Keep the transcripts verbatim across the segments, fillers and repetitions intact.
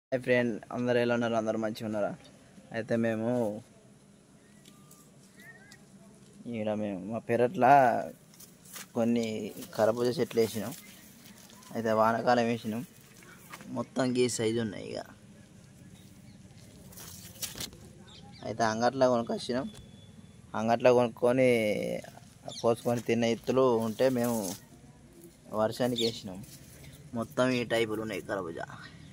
Hi friend, అందరు ఎలా ఉన్నారు? అందరు మంచిగా ఉన్నారా? అయితే మేము ఇక్కడ మేము మా పెరట్లా కొన్ని కర్బూజా చెట్లు వేసినాం. అయితే వానాకాలం వేసినాం, మొత్తం గీ సైజు ఉన్నాయి. ఇక అయితే అంగట్లో కొనుక్కొచ్చినాం. అంగట్లో కొనుక్కొని కోసుకొని తిన్న ఇత్తులు ఉంటే మేము వర్షానికి వేసినాం. మొత్తం ఈ టైపులు ఉన్నాయి కర్బూజా.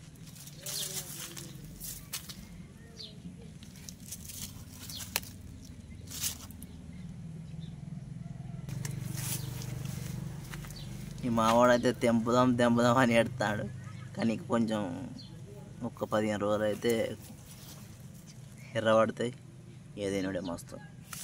ఈ మావాడైతే తెంపుదాం తెంపుదాం అని ఎడతాడు, కానీ కొంచెం ఒక్క పదిహేను రోజులు అయితే ఎర్రబడతాయి. ఏదైనా మస్తు.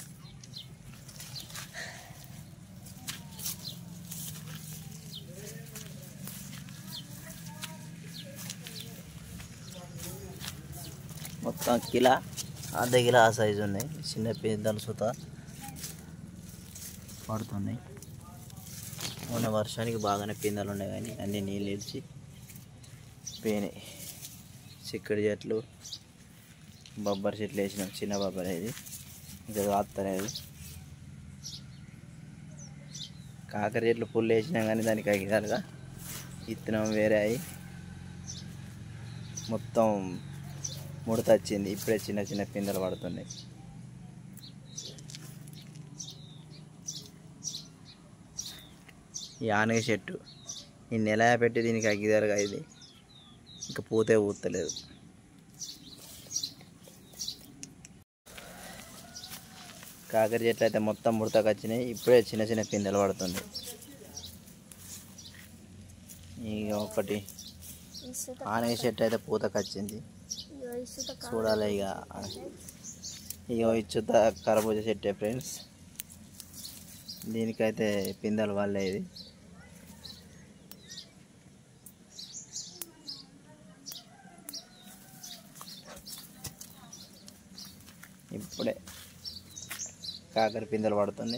మొత్తం కిలా అర్ధ కిలో ఆ సైజు ఉన్నాయి. చిన్న పెద్దలు సుత పడుతున్నాయి. మొన్న వర్షానికి బాగానే పిందెలు ఉన్నాయి, కానీ అన్నీ నీళ్ళు ఇడిచి పోయినాయి. చిక్కడి చెట్లు, బొబ్బరి చెట్లు వేసినాం. చిన్న బొబ్బరి ఇది ఇంకా కాస్తలేదు. కాకర చెట్లు పుల్లు వేసినాం, కానీ దానికి అగిదాలుగా విత్తనం వేరే అయ్యి మొత్తం ముడత వచ్చింది. ఇప్పుడే చిన్న చిన్న పిందెలు పడుతున్నాయి. ఈ ఆనగ చెట్టు ఈ నెల పెట్టి దీనికి అగ్గిదారుగా ఇది ఇంకా పూతే పూతలేదు. కాకర చెట్లు అయితే మొత్తం ముడతకు వచ్చినాయి. ఇప్పుడే చిన్న చిన్న పిందెలు పడుతుంది. ఇక ఒకటి ఆనగ చెట్టు అయితే పూతకు వచ్చింది, చూడాలి. ఇక ఇక ఇచ్చుత కర్బూజా చెట్టే ఫ్రెండ్స్. దీనికైతే పిందెలు వాళ్ళే. ఇది ఇప్పుడే కాకర పిందెలు పడుతుంది.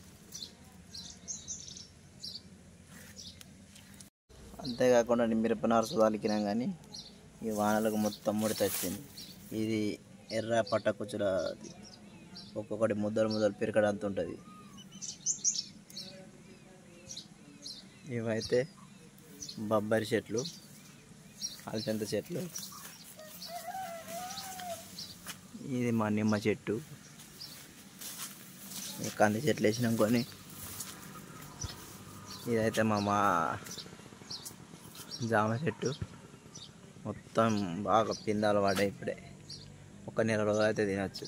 అంతేకాకుండా మిరపనారు సుధాలికినాం, కానీ ఈ వానలకు మొత్తం ముడత వచ్చింది. ఇది ఎర్ర పట్టకుచ్చుల ఒక్కొక్కటి ముద్దలు ముద్దలు పెరకడం అంత ఉంటుంది. ఇవైతే బొబ్బరి చెట్లు, అలసంద చెట్లు. ఇది మా నిమ్మ చెట్టు. కంది చెట్లు వేసినాం కొన్ని. ఇదైతే మా మా జామ చెట్టు. మొత్తం బాగా పిందాలు పడ్డాయి. ఇప్పుడే ఒక నెల రోజులు అయితే తినచ్చు.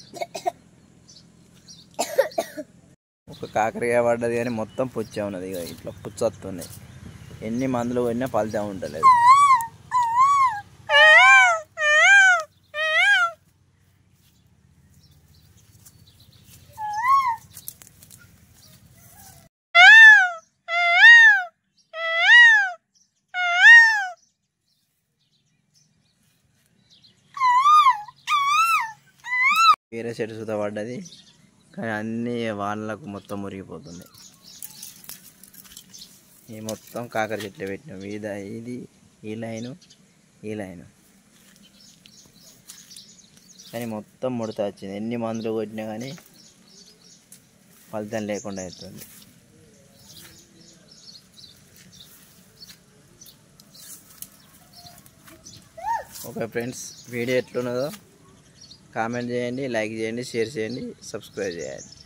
ఒక కాకరకాయ పడ్డది, కానీ మొత్తం పుచ్చే ఉన్నది. ఇక ఇట్లా పుచ్చ వస్తున్నాయి. ఎన్ని మందులు కొన్నా ఫలితం ఉండలేదు. వేరే చెట్టు సుత పడ్డది, కానీ అన్ని వానలకు మొత్తం మురిగిపోతుంది. ఈ మొత్తం కాకర చెట్లు పెట్టినాం. ఇది ఇది ఈ లైను ఈ లైను, కానీ మొత్తం ముడత వచ్చింది. ఎన్ని మందులు కొట్టినా కానీ ఫలితం లేకుండా అవుతుంది. ఓకే ఫ్రెండ్స్, వీడియో ఎట్లున్నదో కామెంట్ చేయండి, లైక్ చేయండి, షేర్ చేయండి, సబ్స్క్రైబ్ చేయండి.